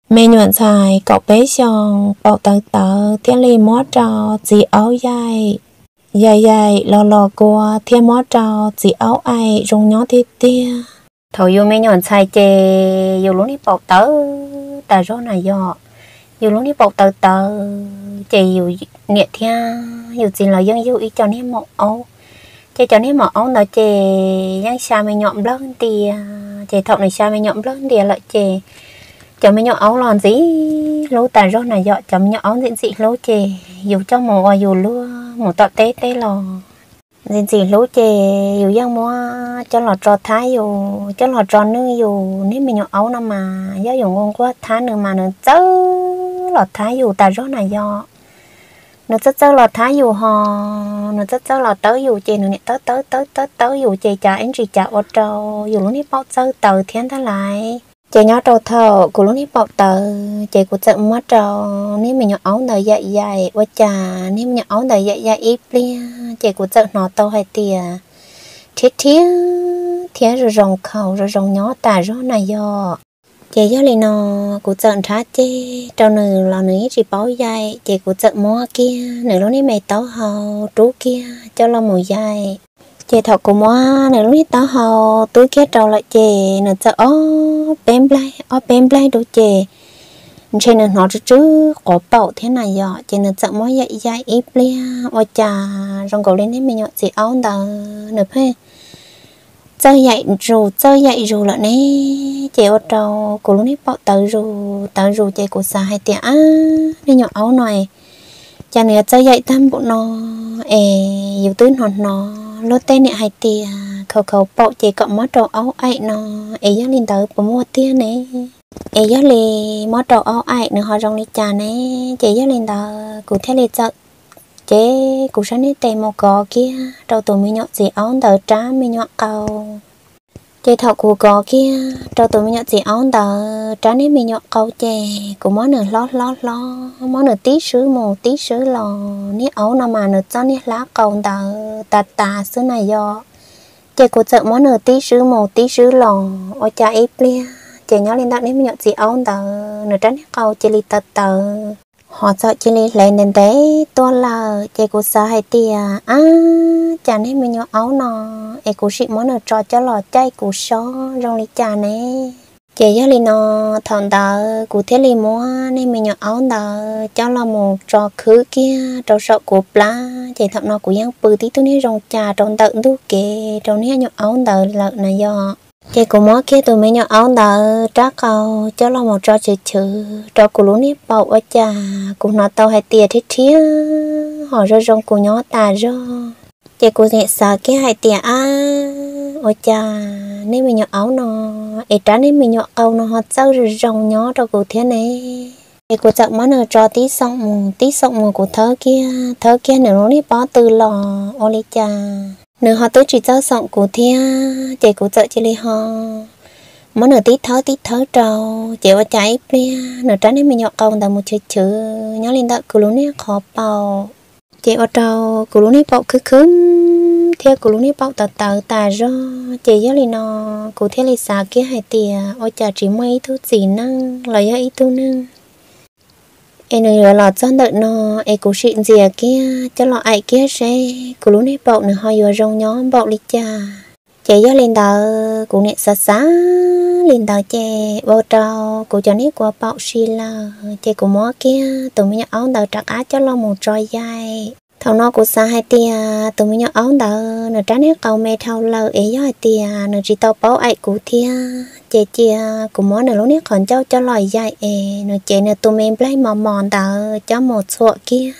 mẹ nhuận xài cậu bé xong bảo tờ tờ thiên li mót trò chỉ áo dài dài dài lò lò qua thiên mót trò chỉ áo ai rong nhó thế tia thôi yêu mẹ nhuận xài chè yêu luôn đi bảo tờ tờ rõ này do yêu luôn đi bảo tờ tờ chè yêu nhiệt thia yêu gì là dân yêu ý cho nên một áo chè cho nên một áo nó chè dân xa mẹ nhọn lớn tia chè thọ này xa mẹ nhọn lớn tia lại chè cho mấy nhỏ áo lòn gì lố tà rõ này dọ cho mấy nhỏ áo diễn dị lố chè dù cho mùa dù lúa một tọt té té lò diễn dị lố chè dù giang mua cho lò trò thái dù cho lò trò nữ dù nếu mấy nhỏ áo nào mà giáo dùng ngon quá thái nữa mà nó chớ lò thái dù tà rõ này dọ nó chớ lò thái dù hò nó chớ lò tới dù chè nữa tới dù chè chả anh chỉ chả ở trâu dù lúc này bao chớ tờ thiên thế lại chị nhớ trâu thở của lúc nãy bảo tờ chị của chợ mất trâu nếu mình nhỏ áo đời dạy dạy quá trà nếu mình nhỏ áo đời dạy dạy ít lia chị của chợ nó tàu hay tìa thiết rồi rồng khẩu rồi rồng nhỏ tà rõ này do chị giáo lên nó của chợ thả chê trâu nữ là nữ chỉ bảo dạy chị của chợ mua kia nữ lúc nãy mày tàu hầu trú kia cho lo mùi dạy chị thọ của mua này lúc tao hầu túi kia trâu lại chị nó sợ bém play đồ chị trên nó chứ có bảo thế này giờ chị nó sợ mỗi dạy ít lia ôi chà rong cầu lên đến mình nhọn chị áo đờ nè phê chơi dạy rồi lại nè chị ở trâu của lúc nãy bảo tờ rồi chị của xà hay tiệt nên nhọn áo này cha này chơi dạy tam bộ nó yêu túi nó lót tên này hay tiệt khẩu bộ chị cộng mót trâu áo ấy nó giá lên tới của mua tiền này giá lên mót trâu áo ấy nữa họ rong đi trà này chị giá lên tới cụ thể lên chợ chế cụ sáng đi tìm một cò kia trâu tụi mình nhọ gì áo tờ trá mình nhọ cầu chế thọ cụ cò kia trâu tụi mình nhọ gì áo tờ trá nên mình nhọ cầu chè cụ món nửa lo món nửa tí sứ lò ní áo nào mà nửa cho ní lá cầu tờ tà xứ này do chị của chợ món nửa tí sứ lò ôi cha ít lia chị nhớ lên đó nếu mình nhận gì áo tờ nửa trắng cầu chị li tờ họ sợ chị li lên đến té to là chị của sa hay tia chả nên mình nhớ áo nọ em của chị món nửa trò cho lò chay của xó rong li chả này chị nhớ li nọ thằng tờ của thế li mua nên mình nhớ áo tờ cho là một trò khứ kia trò sợ của plá chị thằng nó của giang bự tí tôi ní rong trà trong tận tu kề trong ní nhớ áo tờ lợn này do chị của mó kia tụi mình nhớ áo tờ trá cầu cho là một trò chữ trò của lũ ní bầu ở trà của nó tàu hay tiệt thế họ rơi rong của nhỏ tà rơ chị của nhẹ xà kia hay tiệt ôi cha nếu mình nhớ áo nó trá nên mình nhớ áo nó họ sao rồi rong nhỏ trò của thế này chị của chợ món ở trò tí xong một của thớ kia nữa nó đi bó từ lò ô li cha nữa họ tới chỉ cho sọng của thia chị của chợ chị li ho món nửa tí thớ trâu chị ở trái lia nửa trắng nên mình nhọ công tầm một chữ nhớ lên đợi của lũ này khó bầu chị ở trâu của lũ này bầu cứ theo của lũ này bầu tờ do chị nhớ lên nó của theo li xà kia hay tiề ôi chả chỉ mấy thứ gì năng là do ý tu năng em người lọt chân đợi nó em cũng chuyện gì kia cho lọ ai kia sẽ của lũ này bầu nữa họ vừa rong nhóm bầu li cha chị nhớ lên tờ của nè xa lên tờ chè bao trâu của cho nít của bạo xì là chè của mó kia tụi mình áo tờ trạc á cho lo một tròi dài thằng nó của xa hai tia tụi mình áo tờ nửa trắng nét cầu mẹ thâu lờ ấy do hai tia nửa chỉ tàu báo ai của thia chè chia của mó nửa lúc nét còn cháu cho lòi dài nửa chè nửa tụi mình play mòn tờ cho một sụa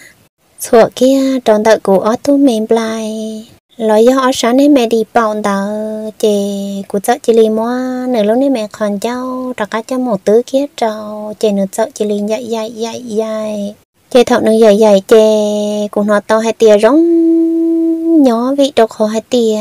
kia tròn tờ của ở tụi mình play lời do ở sáng nên mẹ đi bảo tờ chè của chợ chị li mua nửa lúc này mẹ còn cháu đặt cá cho một tứ kia trâu chè nửa chợ chị li dạy chè thọ nửa dạy chè của nó tao hai tia giống nhỏ vị độc hồ hai tia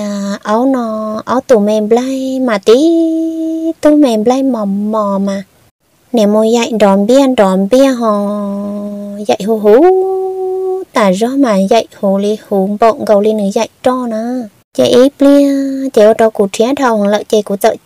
áo tủ mềm blay mà tí tủ mềm blay mò mà nè môi dạy đòn bia hò dạy hú tà rõ mà dạy hồ li hú bọng gầu li nữa dạy cho nè chị ít bia chị ở đâu cụ trẻ đầu lợi chị cụ dậy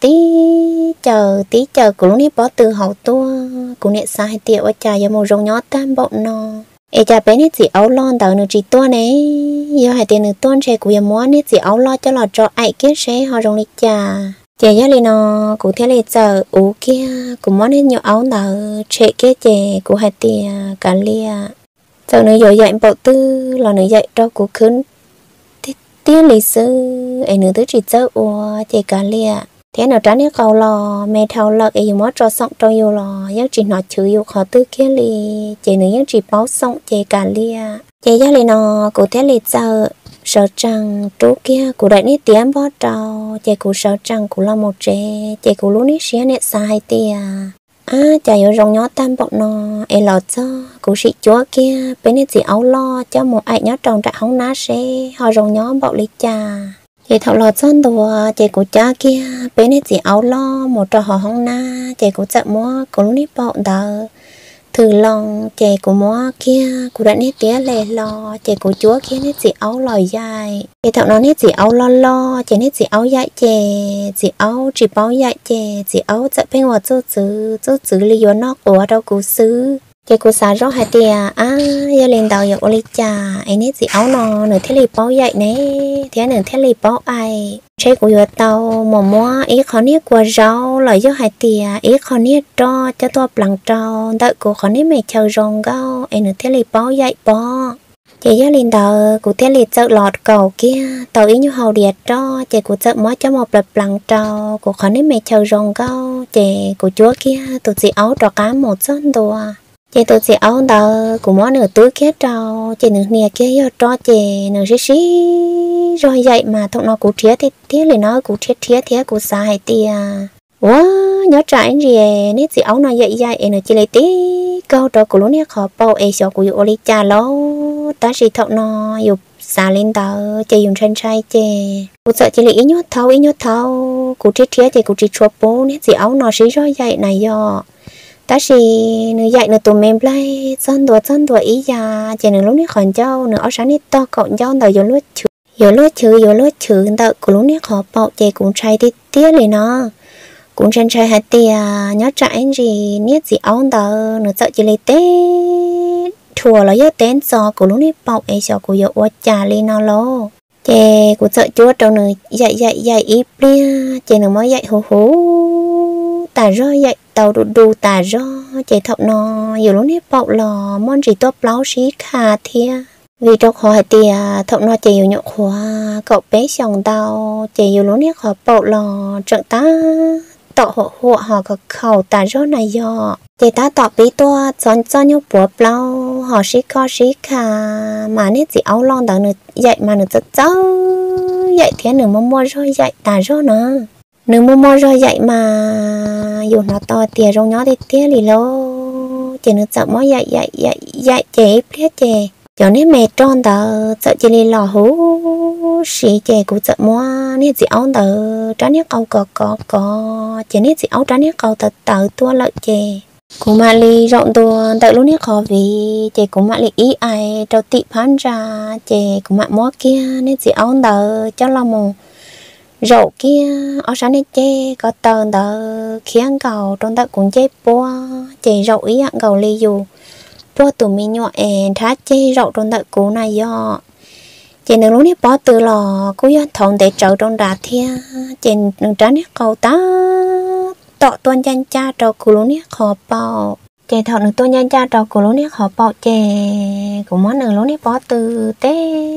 tí chờ cụ lúc ní bỏ từ hậu tua cụ nệ sai tiệu ở trà giờ một rồng nhó tam bộ nó ê cha bé nít chị áo lon tàu nửa chỉ tua này giờ hai tiền nửa tuần chị cụ giờ muốn nít chị áo lo cho là cho ai kia sẽ họ rồng đi trà chị giờ lên nó cụ thế lên chờ ú kia cụ muốn nít nhiều áo tàu chị kia chị cụ hai tiền cả lia giờ nửa giờ dậy bộ tư là nửa dậy đâu cụ khấn tiếng lịch sử ấy nửa thứ chỉ chơi ua chỉ cả lia thế nào trái nước cầu lò mẹ thầu lợn ấy mất cho xong cho yêu lò những chỉ nói chữ yêu khó tư kia li chỉ nửa những chỉ báo xong chỉ cả lia chỉ gia li nó cụ thế li giờ sợ rằng chỗ kia cụ đại nít tiếng bó trâu chỉ cụ sợ rằng cụ là một trẻ chỉ cụ lúc nít xé nét sai tia chả yêu rong nhó tam bọn nó ấy lọt cho cụ sĩ chúa kia bên này chỉ áo lo cho một ai nhó trồng trại hóng ná xe họ rong nhó bạo lý trà chị thọ lọt son đùa chị cụ cha kia bên này chỉ áo lo một trò họ hóng ná chị cụ chợ mua cụ lúc nít bọn đờ thử lòng chị cụ mua kia cụ đã nít tía lề lo chị cụ chúa kia nít chỉ áo lòi dài chị thọ nó nít chỉ áo lo chị nít chỉ áo dạy chị áo chỉ bao dạy chị áo chợ bên ngoài chỗ chữ lý do nó của đâu cụ xứ chị cụ xả rõ hai tia giờ lên tàu giờ oli trà ấy nít chỉ áo nó nửa thế lì bao dạy nè thế nửa thế lì bao ai chế cụ giờ tàu mua ý khó nít qua rau lời do hai tia ý khó nít cho tôi bằng trâu đợi cụ khó nít mày chờ rong gao ấy nửa thế lì bao dạy bó chị giờ lên tàu cụ thế lì chợ lọt cầu kia tàu ý như hầu điệt cho chị cụ chợ mới cho một lập bằng trâu cụ khó nít mày chờ rong gao chị cụ chúa kia tụi chị áo trò cá một dân đùa chị tụi chị áo đờ cụ mỗi nửa túi kia trâu chị nửa nè kia giờ cho chị nửa xí rồi vậy mà thằng nó cụ thiết thì thiết lại nó cụ thiết cụ xài tia wow nhớ trái gì nét chị áo nó vậy nửa chị lấy tí câu đó cụ lúc nè khó bao ấy cho cụ oli trà lâu ta chỉ thằng nó dùng xả lên tờ chị dùng chân trai chị cụ sợ chị lấy ít nhót thâu cụ thiết chị cụ chỉ chua bố nét chị áo nó xí rồi vậy này do ta chỉ nửa dạy nửa tụi mình play chân đùa ý già chỉ nửa lúc này còn châu nửa áo sáng này to cọng châu đầu vô lúa chữ đợi của lúc này khó bảo chị cũng trai tía này nó cũng chân trai hạt tia nhớ chạy gì niết gì áo đờ nửa sợ chỉ lấy tết thua là do tên giò của lúc này bảo ấy giò của vô trà lên nó lô chị cũng sợ chúa đâu nửa dạy ít bia chị nửa mới dạy hú tà rơi dạy tàu đu tà rơi chị thọ nó nhiều lúc nếp bọc lò món gì tốt láo xí khà thia vì trong họ hạt tia thọ nó chị nhiều nhậu khóa cậu bé chồng tao chị nhiều lúc nếp họ bọc lò trận ta tọ hộ họ có khẩu tà rơi này do chị ta tọ bí toa chọn cho nhau bùa bao họ xí khà mà nét chị áo lon tao nửa dạy mà nửa rất cháu dạy thế nửa mua rồi dạy tà rơi nữa nửa mua rồi dạy mà dù nó to tiền rong nhỏ thì tiếc lì lô chỉ nó sợ mới dạy chế biết chế cho nên mẹ tròn tờ sợ chỉ lì lò hú xì chế cũng sợ mua nên chị áo tờ tránh nhất câu có chỉ nên chị áo tránh nhất câu tờ tua lợi chế cũng mà lì rộng tua tờ lúc nét khó vì chế cũng mà lì ý ai trâu tị phán ra chế cũng mà mua kia nên chị áo tờ cho lo mù rậu kia ở sáng nay chê có tờ khiến cầu trong tờ cũng chê bua chê rậu ý ăn cầu ly dù bua tụi mình nhỏ thá chê rậu trong tờ cũ này do chê nâng lúc này bỏ từ lò cú do thòng để trậu trong đá thia chê nâng trá nét cầu tá tọ tuân chân cha trâu cú lúc này khó bao chê thọ nâng tuân chân cha trâu cú lúc này khó bao chê cũng món nâng lúc này bỏ từ tế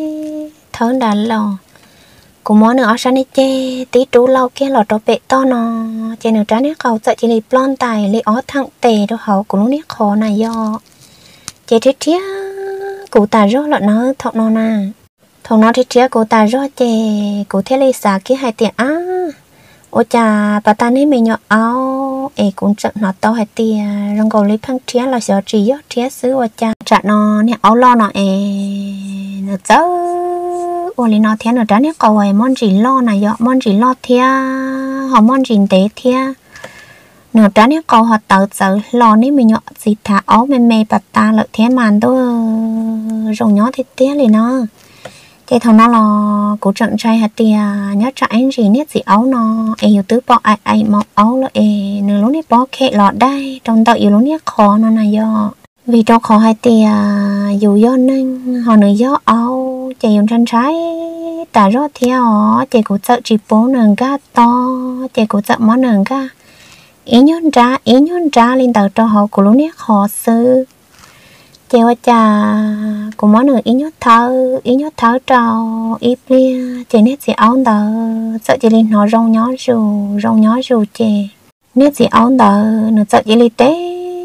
thớn đá lò cũng muốn nữa sáng nay chê tí trú lâu kia lọt trâu bệ to nó chê nửa trái nét cầu sợ chỉ lấy plon tài lấy ó thẳng tề đâu hậu của lúc nét khó này do chê thiết thiết cụ tà rốt lợn nó thọ nó nà thọ nó thiết thiết cụ tà rốt chê cụ thế lấy xả kia hai tiền ô chà bà ta nên mình nhỏ áo ê cũng chậm nó to hai tiền rong cầu lấy phăng thiết là sợ chỉ gió thiết xứ ô chà chặt nó nè áo lo nó nó cháu ủa lý nó thế nữa trái nét cầu ấy món gì lo này dọ món gì lo thia họ món gì tế thia nửa trái nét cầu họ tự sợ lo ní mình nhọ gì thả áo mê bà ta lợi thế màn đó rồng nhỏ thì tiếc lý nó cái thằng nó là cổ trận trai hạt tia nhớ chạy anh gì nét gì áo nó em yêu tứ bỏ ai mọc áo là em nửa lúc nét bỏ khệ lọt đây trong tạo yêu lúc nét khó nó này do vì trong khó hai tia dù do nên họ nửa do áo chạy dùng chân trái ta rót theo chạy cổ sợ chỉ bố nương ga to chạy cổ sợ món nương ga ý nhon ra lên tàu cho họ cổ lúc nét khó sư chèo cha của món nữa ý nhớ tháo trào ít lia chỉ nét gì áo tờ sợ chỉ lên nó rong nhó rù chè nét gì áo tờ nó sợ chỉ lên té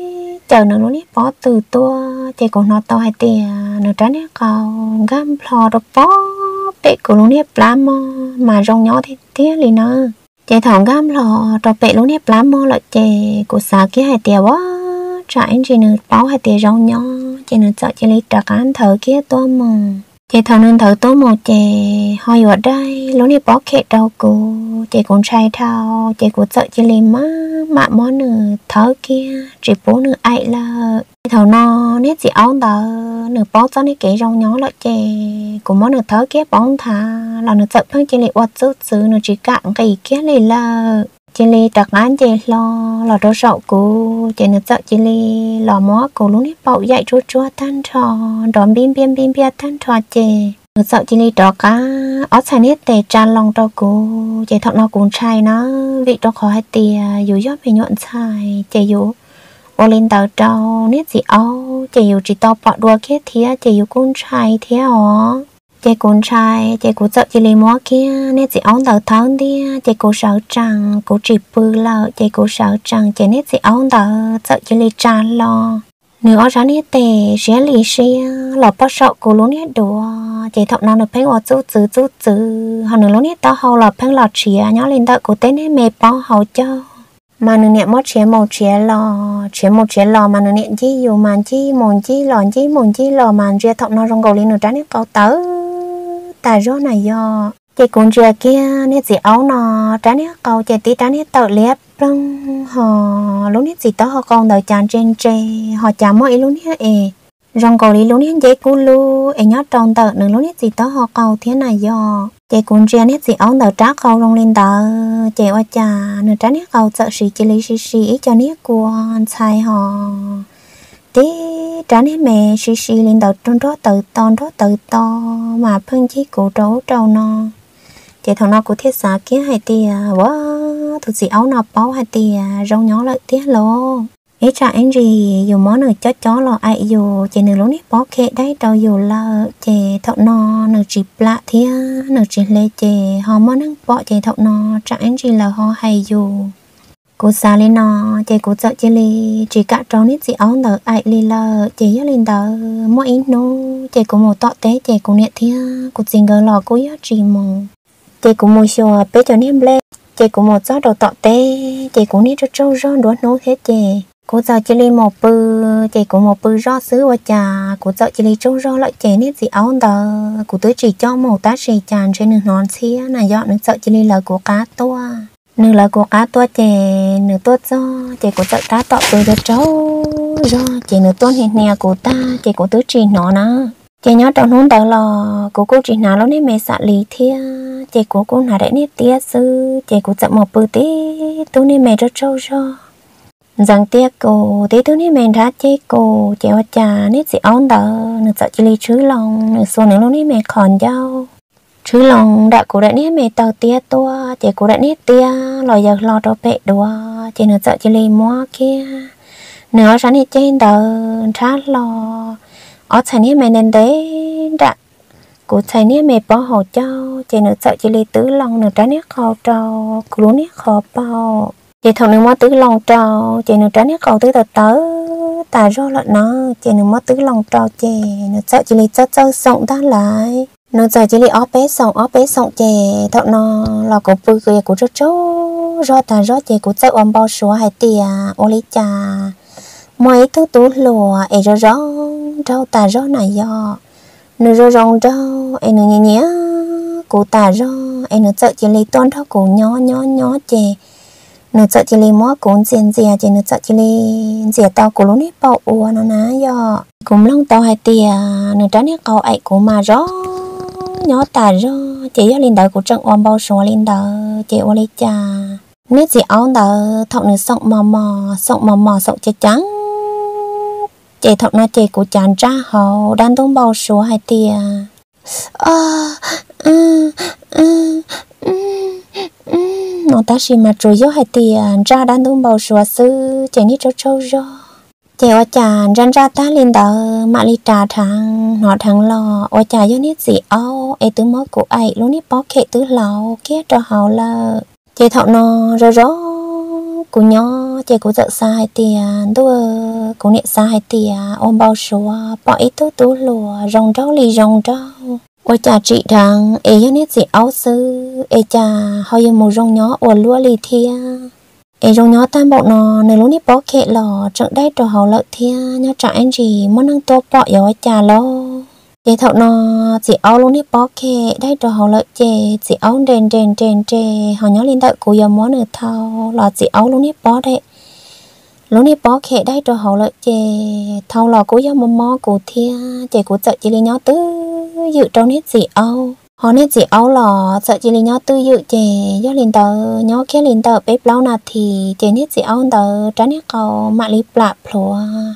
chờ nó lúc nét bó từ tua chè của nó to hay tè nó trái nét cầu gam plò đó bó bệ của lúc nét plám mà rong nhó thì tía liền nó chè thòng gam plò đó bệ lúc nét plám lại chè của xà kia hay tè quá trái chỉ nữa báo hay tè rong nhó chị nên sợ chị lấy trà cán thở kia to mờ chị thằng nên thở to mờ chị hỏi ở đây lúc này bỏ khệ đâu cô chị cũng trai thao chị cũng sợ chị lấy má món nữa thở kia chỉ bố nữa ai là thằng nó nét gì áo tờ nửa bó cho nên kể rong nhó lại chị cũng món nữa thở kia bóng thà là nửa sợ phân chị lấy quạt giữ nửa chỉ cạn cái kia lấy là chị li đặc án chị lo đồ sậu của chị nữa sợ chị li lo mó của lúc nít bậu dậy chua tan trò đón bim tan trò chị nữa sợ chị li đỏ cá ở xài nít tề tràn lòng trò của chị thật nó cũng trai nó vị trò khó hai tìa dù gió phải nhuận xài chị dù ô lên tàu trâu nít gì áo chị dù chỉ tao bỏ đua kia thía chị dù cũng trai thía hả chị cũng trai chị cũng sợ chị lấy mó kia nét chị áo tờ tháo đi chị cũng sợ rằng cũng chỉ bự lợ chị cũng sợ rằng chị nét chị áo tờ sợ chị lấy tràn lo nữa ra nét tệ sẽ lì xia lọ bắt sợ của lúc nét đùa chị thọ nào được thấy ở chút chứ họ nữa lúc nét tao hầu là phăng lọt chìa nhó lên tao của tên nét mệt bao hầu cho mà nửa nét mót chìa một chìa lò mà nửa nét chi dù màn chi mồn chi lò màn chìa thọ nào trong cầu lên nửa trái nét cầu tớ ta rõ này do chị cũng chưa kia nét gì áo nó trái nét cầu chị tí trái nét tự liếp răng họ lúc nét gì đó họ còn đợi chán trên họ chả mọi lúc nét rong cầu lý lúc nét dễ cú lu nhớ trong tờ nữa lúc nét gì đó họ cầu thế này do chị cũng chưa nét gì áo đợi trác cầu rong lên tờ chị qua trà nửa trái nét cầu sợ xì chị lý xì cho nét của sai họ tí trả nét mẹ xì lên đầu trong đó tự to mà phân chí cổ trâu nó chị thằng nó của thiết xã kia hay tìa quá thực sự áo nó báo hay tìa rong nhỏ lại tiếc lô ý trả anh gì dù món nữa chó lò ai dù chị nửa lúc nít bó khệ đấy đâu dù là chị thằng nó nửa chỉ lạ thia nửa chỉ lê chị họ món năng bỏ chị thằng nó trả anh gì là họ hay dù cô xa lên nó chị cô sợ chị li chỉ cả trâu nít gì áo tờ ai li lờ chị nhớ lên tờ mỗi ít nô chị cũng một tọt té chị cũng nhẹ thia cô xin gỡ lò cô nhớ chỉ mù chị cũng một xòa bé cho ném lên chị cũng một gió đầu tọt té chị cũng nít cho trâu rón đuối nô thế chị cô sợ chị li một bự chị cũng một bự rót xứ qua trà cô sợ chị li trâu rón lại chị nít gì áo tờ cô tới chỉ cho một tá xì tràn trên nửa nón xía là do nó sợ chị li là của cá to nửa là của cá to chè nửa tốt do chè của chợ cá tọ từ cho cháu do chè nửa tốt hiện nè của ta chè của tứ chỉ nó nè chè nhớ trong hôn tờ lò của cô chỉ nào nó nên mẹ xạ lý thia chè của cô nào để nét tia sư chè của chợ một bự tí tôi nên mẹ cho cháu do rằng tia cô tí tôi nên mẹ ra chè cô chè hoa trà nét gì áo tờ nửa chợ chỉ lý chứ lòng nửa số nửa nó nên mẹ khòn nhau chứ lòng đã của đại nét mẹ tàu tia tua chị của đại nét tia lò giờ lò cho bệ đùa chị nữa sợ chị lì mua kia nữa sáng đi trên tờ trả lò ở thành nét mẹ nên đấy đã của thành nét mẹ bỏ hồ cho chị nữa sợ chị lì tứ lòng nữa trái nét kho trâu của nét kho bao chị thằng nữa mua tứ lòng trâu chị nữa trái nét kho tứ tờ ta rõ lợn nó chị nữa mua tứ lòng trâu chị nữa sợ chị lì cho sống ta lại nó giờ chỉ li ó bé sống chè thọ nó là cổ bự kia của cháu do ta do chè của cháu bao số hai tia ô lý trà mấy thứ tú lùa ấy rõ rau ta rõ này do nửa rõ rong rau ấy nửa nhẹ của ta rõ ấy nửa sợ chỉ li toan thọ của nhỏ chè nửa sợ chỉ li mót cũng xiên dìa chè nửa sợ chỉ li dìa tao của lúc nít bầu nó ná do cùng lông tao hai tia nửa trái nét cầu ấy của mà rõ nhỏ ta rồi chị yêu linh đời của trận ôm bao số linh đời chị ô lấy cha nếu chị áo đời thọ nữ sọng mò mò sọng chết trắng chị thọ nó chị của chàng ra hậu đang tung bao số hai tia nó ta chỉ mà rồi hai tia ra đang tung bao số sư chị ní cho trâu rồi chị ở chàng ra ta linh đời mà li trà thằng họ thằng lò ở chàng do nít gì áo ấy tứ mối của ấy luôn nít bó khệ tứ lầu kia cho hậu là chị thọ nó rồi của nhỏ chị cũng sợ sai tiền tôi cũng niệm sai tiền ôm bao số bỏ ít tú lùa rồng rau lì rồng rau ôi cha chị thằng ấy nhất gì áo sư ấy cha hơi một rồng nhỏ ủa lúa lì thia ấy rồng nhỏ tam bộ nó nơi lúc nít bó khệ lò trận đây trò hậu lợi thia nhớ trả anh gì muốn năng tô bỏ yếu cha lo chị thọ nó chị áo lúc nít bó khệ đây trò hậu lợi chị áo đền họ nhớ lên đợi của giờ món ở thao là chị áo lúc nít bó đấy lúc này bó khệ đây cho hậu lợi chè thâu lò của gió mò của thia chè của chợ chỉ lấy nhó tứ dự trong nét gì âu họ nét gì âu lò chợ chỉ lấy nhó tứ dự chè gió liền tờ nhó kia liền tờ bếp lâu nà thì chè nét gì âu tờ trái nét cầu mạ li plạ plua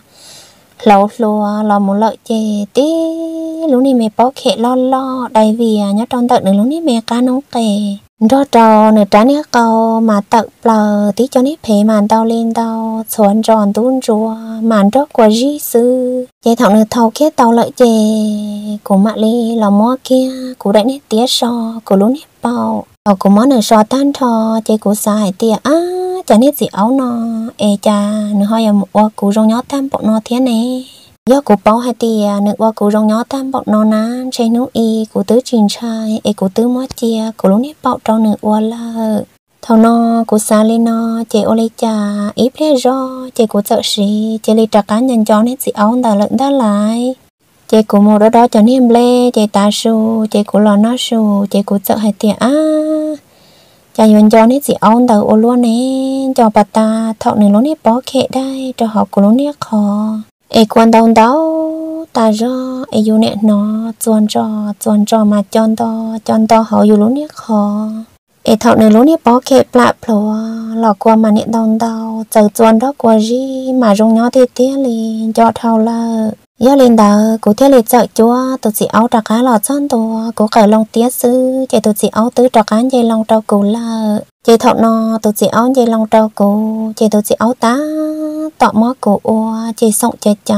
lẩu lùa lò một lợi chè tí lúc này mẹ bó khệ lo đầy vì nhó trong tận lúc này mẹ cá nấu kè do trò nửa trái nét câu mà tự plờ tí cho nét phê màn tao lên tao xuân tròn tuôn rùa màn rốt của dì sư chế thảo nửa thầu kia tao lợi chè của mạ ly là mua kia của đại nét tía so của lú nét bao của món nửa so tan thò chế của xài tía chả nét gì áo nó cha nửa hơi một của rong nhó tam bọn nó thế này do cụ bao hai tia nữ qua cụ rong nhỏ tam bọn nó nán chơi nấu y cụ tứ trình trai cụ tứ mót chia cụ lúc nếp bạo trong nữ qua là thầu nó cụ xa lên nó chơi ô lấy trà ít lẽ do chơi cụ sợ gì chơi lấy trà cá nhân cho nét gì áo đà lợn đá lại chơi cụ một đó cho niềm lê chơi ta su chơi cụ lò nó su chơi cụ sợ hai tia chả yuan cho nét gì áo đà ô luôn nè cho bà ta thọ nữ lúc nếp bó khệ đây cho họ cụ lúc nếp khó quan đông đâu ta do yêu nè nó chuan cho mà chọn to họ yêu lúc nét khó thọ này lúc nét bó kẹp lại plua lò qua mà nè đông đâu chờ chuan đó qua gì mà rong nhỏ tía liền cho thâu là do lên đờ của thế liền chợ chúa tôi chỉ áo trà cá lò chọn tôi của cởi lòng tía sư chạy tôi chỉ áo tứ trà cá dây lòng trâu cù là chạy thọ nó tôi chỉ áo dây lòng trâu cù chạy tôi chỉ áo tá tọ mó cổ chạy sọng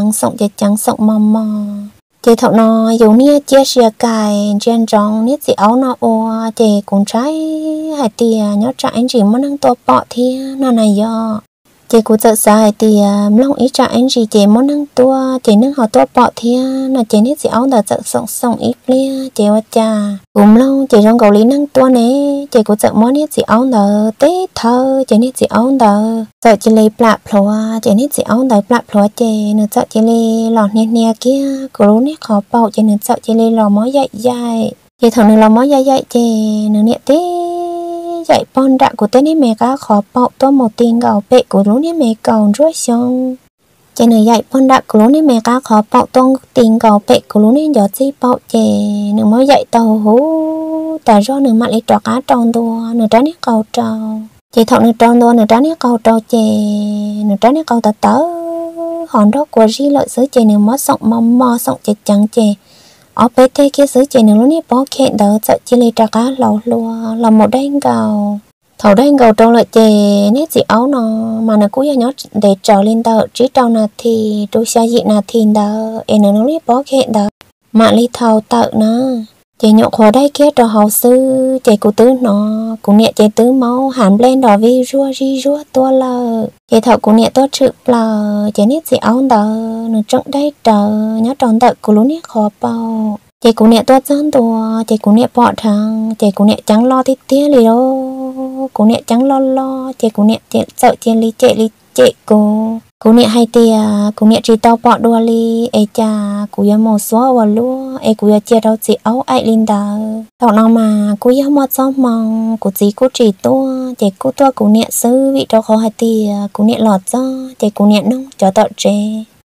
sọng mò chạy thọ nó dù nia chia sẻ cài trên trong nít chỉ áo nó chạy cùng trái hai tia nhớ trái anh chỉ muốn năng to bọ thia nó này do chị cũng sợ sai thì long ý trả anh gì chị muốn năng tua chị nâng họ tua bọ thia là chị nít chị áo đã sợ sống ít lia chị ở cha cùng long chị trong cầu lý năng tua nè chị cũng sợ món nít chị áo đã tết thơ chị nít chị áo đã sợ chị lấy plạ plua chị nít chị áo đã plạ plua chị nữa sợ chị lấy lọt nè kia cô nít khó bọ chị nữa sợ chị lấy lò mó dạy chị thằng nữa lò mó dạy chị nữa nè tết dạy con đạn của tên ấy mẹ cá khó bọ to một tiền gạo bệ của lũ nếp mẹ cầu rối xong trên này dạy con đạn của lũ nếp mẹ cá khó bọ to tiền gạo bệ của lũ nếp giọt gì bọ chè nửa mới dạy tàu hú ta do nửa mặt lấy trò cá tròn đua nửa trái nếp cầu trào chị thọ nửa tròn đua nửa trái nếp cầu trào chè nửa trái nếp cầu tớ hòn đó của gì lợi sứ chè nửa mót sọng mò sọng chè trắng chè ở bên thế kia sứ chè nửa lũ nếp bó kẹn đỡ sợ chỉ lấy trà cá lẩu lùa là một đanh gạo thầu đanh gạo trong lại chè nét gì áo nó mà nó cũng nhớ để trào lên đỡ chỉ trào nà thì đôi xa dị nà thì đỡ em nó lũ nếp bó kẹn đỡ mà ly thầu tự nó chè nhọ khó đây kia trò hậu sư chè cụ tứ nó cũng nhẹ chè tứ máu hàm lên đỏ vi rua tua lờ chè thầu cũng nhẹ tua chữ lờ chè nét gì áo đỡ nó trông đây trờ nhớ tròn tự của lũ nét khó bao chị cũng nè toát gián tua chị cũng nè bỏ thằng chị cũng nè trắng lo tí tía lì đâu cũng nè trắng lo chị cũng nè sợ chị li chị cô nè hay tia cũng nè chỉ tao bỏ đua li ai cha cô yêu màu xóa vào lúa ai cô yêu chia đâu chị áo ai linh đờ tao nào mà cô yêu một gió mong cô chỉ tua chị cô tua cô nè sư vị đâu khó hay tia cô nè lọt gió chị cô nè nông cho tạo trẻ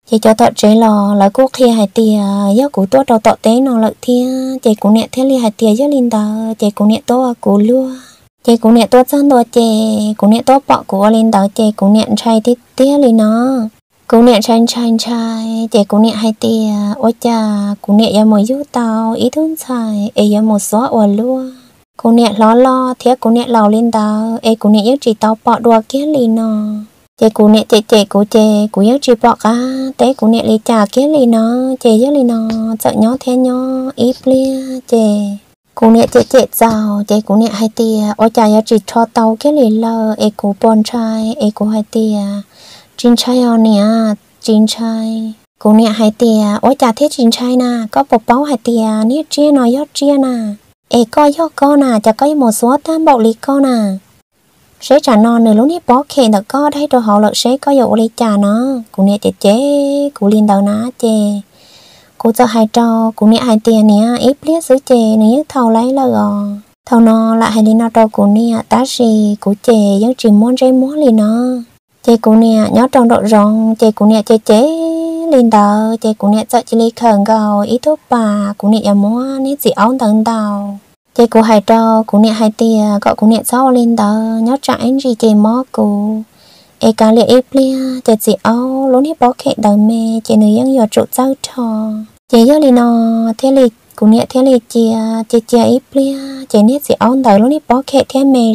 chị cho tọt chế lò lại quốc khi hai tia do cụ tua đầu tọt tế nó lợi thiên chị cụ nẹt thế li hai tia do linh đờ chị cụ nẹt tua cụ lúa chị cụ nẹt tua chân tua chị cụ nẹt tua bọ cụ linh đờ chị cụ nẹt trai tít tia li nó cụ nẹt trai chị cụ nẹt hai tia ôi cha cụ nẹt giờ một du tàu ý thun xài ấy giờ một số ở lúa cụ nẹt lo thiết cụ nẹt lò linh đờ ấy cụ nẹt giờ chỉ tàu bọ đua kia li nó chị cụ nẹt chị cụ nhớ chị bỏ cả té cụ nẹt li trà kia li nó chị nhớ li nó sợ nhó thế nhó ít lia chị cụ nẹt chị giàu chị cụ nẹt hai tia ôi trà nhớ chỉ cho tàu kia li lơ ấy cụ bon trai ấy cụ hai tia chín trai ao nè chín trai cụ nẹt hai tia ôi trà thế chín trai na có bột báo hai tia nét chia nó giót chia na ấy coi giót con na chả có một số tam bọc li con na sẽ trả non nữa lúc này bó khe được có thấy đồ họ lợi sẽ có dụ đi trả nó cụ nè chế cụ liên đầu ná chè cụ cho hai trò cụ nè hai tiền nè ít liếc xứ chè nữa thầu lấy là gò thầu nó lại hai đi nó trò cụ nè tá gì cụ chè giống chỉ muốn dây muốn liền nó chè cụ nè nhớ trong độ rong chè cụ nè chế liên đầu chè cụ nè sợ chỉ đi khẩn gò ít thuốc bà cụ nè mua nét gì áo tầng tàu chị cụ hai trò cụ nè hai tia gọi cụ nè sau lên đó nhớ trái gì chị mó cụ e cả lệ ép lia chị áo lúc nãy bó khẽ đầu mê chị nữ dân giờ trụ giao trò chị nhớ lên nó thế lì cụ nè thế lì chị ép lia chị nè chị áo đầu lúc nãy bó khẽ thế mê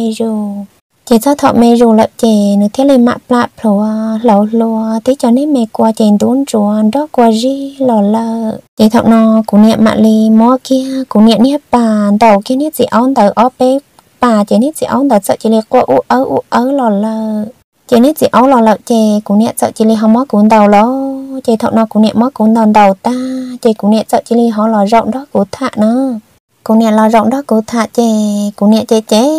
rù chị sao thọ mê rù lại chị nữ thế lì mạ plạ phở lẩu tí cho nên mê qua chị đốn chuồn đó qua ri lờ chị thọ nó cụ nè mạ lì mó kia cụ nè nè bà đầu kia nè chị áo đầu ó bếp bà chị nè chị áo đầu sợ chị lì qua u ớ lờ chị nè chị áo lờ chị cụ nè sợ chị lì hóng mó cuốn đầu lo chị thọ nó cụ nè mó cuốn đầu ta chị cụ nè sợ chị lì họ lò rộng đó cụ thạ nó cụ nè lò rộng đó cụ thạ chị cụ nè chế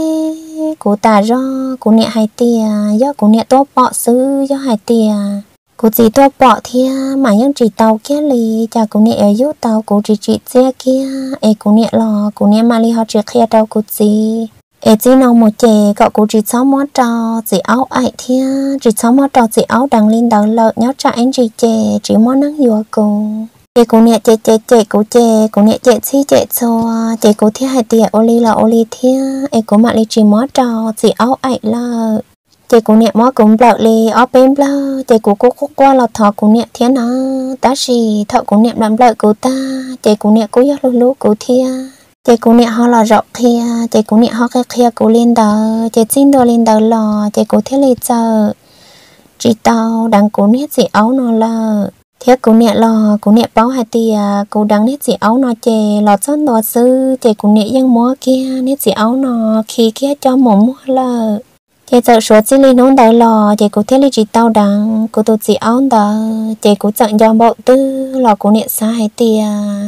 cụ tà do cụ nè hai tia do cụ nè tốt bọ sư do hai tia cụ chỉ tốt bọ thia mà những chỉ tàu kia lì chả cụ nè ở dưới tàu cụ chỉ xe kia ấy cụ nè lò cụ nè mà li họ chỉ kia tàu cụ chỉ ấy chỉ nào một chè cậu cụ chỉ sáu món trò chỉ áo ai thia chỉ sáu món trò chỉ áo đằng lên đầu lợn nhớ trả anh chỉ chè chỉ món nắng dừa cụ chị cụ nè chè cụ nè chè xí chè xô chè cụ thia hai tia ô li thia ấy cụ mà li chỉ món trò chỉ áo ai lợ chị cụ nè mó cũng lợ li ở bên lợ chị cụ qua lọt thọ cụ nè thia nó ta gì thọ cụ nè làm lợ cụ ta chị cụ nè cố giấc lú cụ thia chị cụ nè họ là rộng kia chị cụ nè họ kia cụ lên đầu chị xin đồ lên đầu lò chị cụ thia li chờ chị tao đằng cụ nè chị áo nó lợ thiết cụ nè lò cụ nè báo hai tia cụ đằng nét chị áo nó chè lọt son đọt sư chị cụ nè dân múa kia nét chị áo nó khi kia cho mồm múa lợ chị sợ số chị li nón đợi lò chị cụ thiết li chị tao đằng cụ tụt chị áo đờ chị cụ chọn do bộ tư lò cụ nè xa hai tia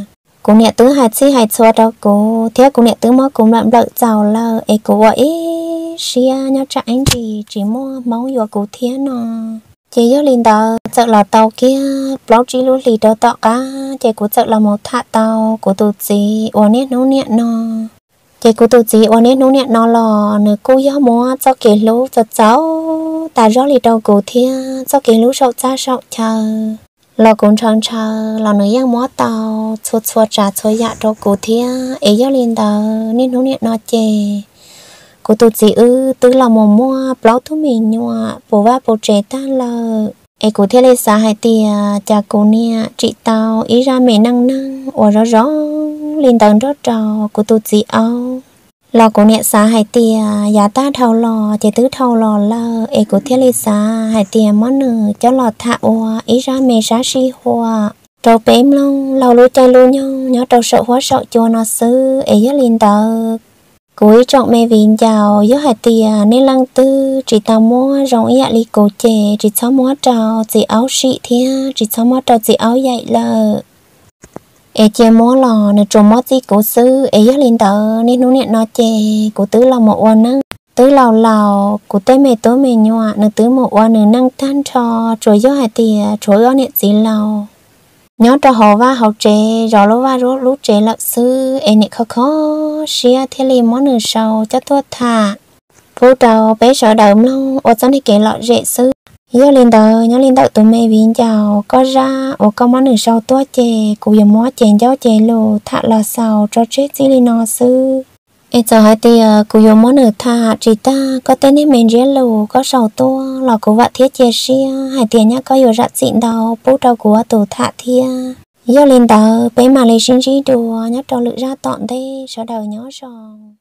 cụ nè tứ hai xí hai xóa đâu cụ thiết cụ nè tứ mó cũng làm đợi giàu lợ ấy cụ gọi xia nhau trả anh chỉ mua máu vô cụ thiết nó chị nhớ lên đó sợ là tàu kia blog chỉ lúc lì đó tọ cá chị cũng sợ là một thạ tàu của tụt gì ở nét nấu nẹt nó chị cũng tụt gì ở nét nấu nẹt nó lò nửa cô giáo mua cho kể lú cho cháu ta rõ lì đầu cổ thia cho kể lú sậu cha sậu chờ lò cũng chờ lò nửa giang mua tàu xua trà xua dạ đầu cổ thia ấy nhớ lên đó nét nấu nẹt nó chè cô tụt gì tư là mồm mua blog thu mình nhua bố va bố trẻ ta lờ ấy cô theo lấy xa hai tia cha cô nè chị tao ý ra mẹ năng ở rõ lên tầng rất trò cô tụt gì áo lò cô nè xa hai tia giá ta thầu lò chị tứ thầu lò lờ ấy cô theo lấy xa hai tia món nửa cho lò thạ hoa ý ra mẹ xa xì hoa trâu bém long lò lúa chay lúa nhau nhớ trâu sợ hóa sợ cho nó sư ấy nhớ lên tờ cuối trọng mẹ vịn chào giữa hai tia nên lăng tư chỉ tao mua rong dạ li cổ chè chỉ sáu mua trào chỉ áo xị thia chỉ sáu mua trào chỉ áo dạy lờ ê chè mua lò nè trồng mót gì cổ sư ê nhớ lên tờ nên nó nè nó chè cổ tứ là một oan năng tứ lào cổ tê mẹ tố mẹ nhọa nè tứ một oan nè năng tan trò rồi giữa hai tia rồi ở nè gì lào nhớ cho họ va họ trẻ rồi lúa va lúa trẻ lợn sư em này khó xia thế li món nửa sau cho tôi thà phụ đầu bé sợ đợi lâu ở trong này kể lọ rễ sư giờ lên đầu nhớ lên đầu tụi mày viên chào có ra ở có món nửa sau tua chè cụ giờ mót chèn cháu chè lù thạ là sao cho chết gì lên nó sư em giờ hai tia cụ giờ món nửa thạ chỉ ta có tên em mình riết lù có sau tua là cụ vợ thiết chè xia hai tia nhá có giờ rạch xịn đầu bút đầu của tủ thạ thia giờ lên đầu bé mà lấy sinh trí đùa nhớ trò lự ra tọn đây sợ đầu nhớ rồi